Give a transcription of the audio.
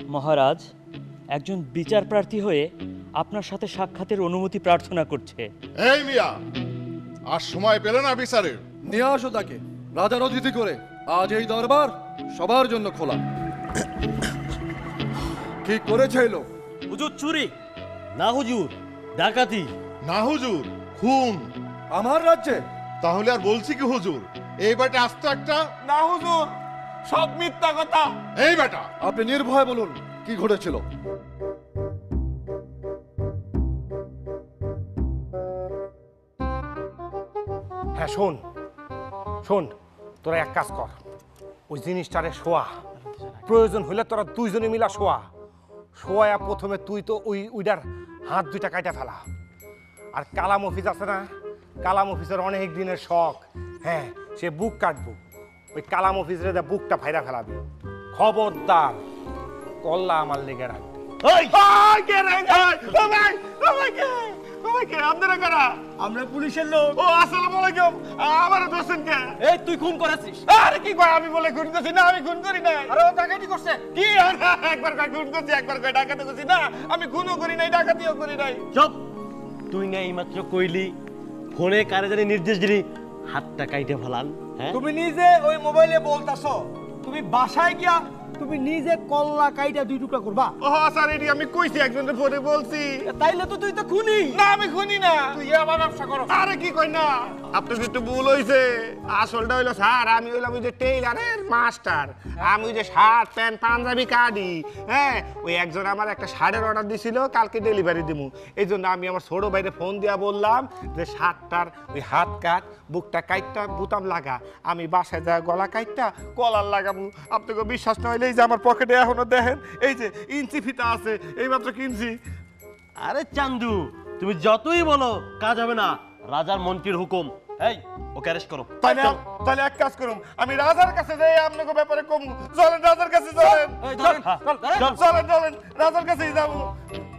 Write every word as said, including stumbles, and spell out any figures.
মহারাজ, একজন বিচার প্রার্থী হয়ে আপনার সাথে সাক্ষাতের অনুমতি প্রার্থনা করছে। এই মিয়া, আর সময় পেলে না বিচারের? নিয়ে আসো তাকে রাজার অতিথি করে। আজ এই দরবার সবার জন্য খোলা। কি করেছে এই লোক? হুজুর চুরি না হুজুর, ডাকাতি না হুজুর, খুন। আমার রাজ্যে? তাহলে আর বলছি কি হুজুর, এই বেটা আস্ত একটা। না হুজুর, সব মিথ্যা কথা। এই বেটা, আপনি নির্ভয় বলুন কি ঘটেছিল। হ্যাঁ শোন শোন, তোরা এক কাজ কর, ওই জিনিসটারে শোয়া, প্রয়োজন হলে তোরা দুইজনে মিলা শোয়া। শোয়া প্রথমে তুই তো ওই উইডার হাত দুইটা কাইটা ফেলা। আর কালাম অফিস আছে না, কালাম অফিসের অনেক দিনের শখ, হ্যাঁ সে বুক কাটবো। ওই কালাম অফিসের বুকটা ফাইরা ফেলাবি। খবরদার কল্লা আমার লেগে রাখবি। আমরা পুলিশের লোক। ও আসসালামু আলাইকুম, আমার দোষেন কে? এই তুই খুন করেছিস? আরে কি কয়, আমি বলে খুন করছি না, আমি খুন করি না। আরে ও ডাকাতি করছে। কি আর একবার কয় খুন করছি, একবার কয় ডাকাতি করছি না, আমি খুনও করি নাই, ডাকাতিও করি নাই। চুপ, তুই না এইমাত্র কইলি ফোনে কারে জানি নির্দেশ দিলি হাতটা কাইটে ফেলান। হ্যাঁ, তুমি নিজে ওই মোবাইলে বলতাছো, তুমি বাসায় গিয়া তুমি নিজে কল্লা কাইটা দুই টুকরা করবা। ও স্যার, এটি আমি কইছি, একজনের ফোনে বলছি। তাইলে তো তুই তো খুনি। না আমি খুনি না, তুই আমার ব্যবসা করো। আরে কি কই না, আপনার একটু ভুল হইছে। আসলটা হইলো স্যার, আমি হইলাম ওই যে টেইলারের মাস্টার। আমি ওই যে শার্ট প্যান্ট পাঞ্জাবি কাটি, হ্যাঁ ওই একজন আমার একটা শার্টের অর্ডার দিছিল, কালকে ডেলিভারি দিমু। এই জন্য আমি আমার ছোট ভাইরে ফোন দিয়া বললাম যে শার্টটার ওই হাত কাট, বুকটা কাইটটা বুতাম লাগা, আমি বাসায় যা গলা কাইটটা কলার লাগাবো। আপনাকে বিশ্বাস না হইলে এই যে আমার পকেটে এখনো দেখেন, এই যে ইঞ্চি ফিতা আছে, এইমাত্র কিনছি। আরে চান্দু, তুমি যতই বলো কাজ হবে না, রাজার মন্ত্রীর হুকুম। এই ওকে অ্যারেস্ট করো। তাহলে তাহলে এক কাজ করুন, আমি রাজার কাছে যাই, আপনাকে ব্যাপারে কম। চলেন রাজার কাছে, চলেন এই ধরেন, চলেন চলেন, রাজার কাছেই যাবো।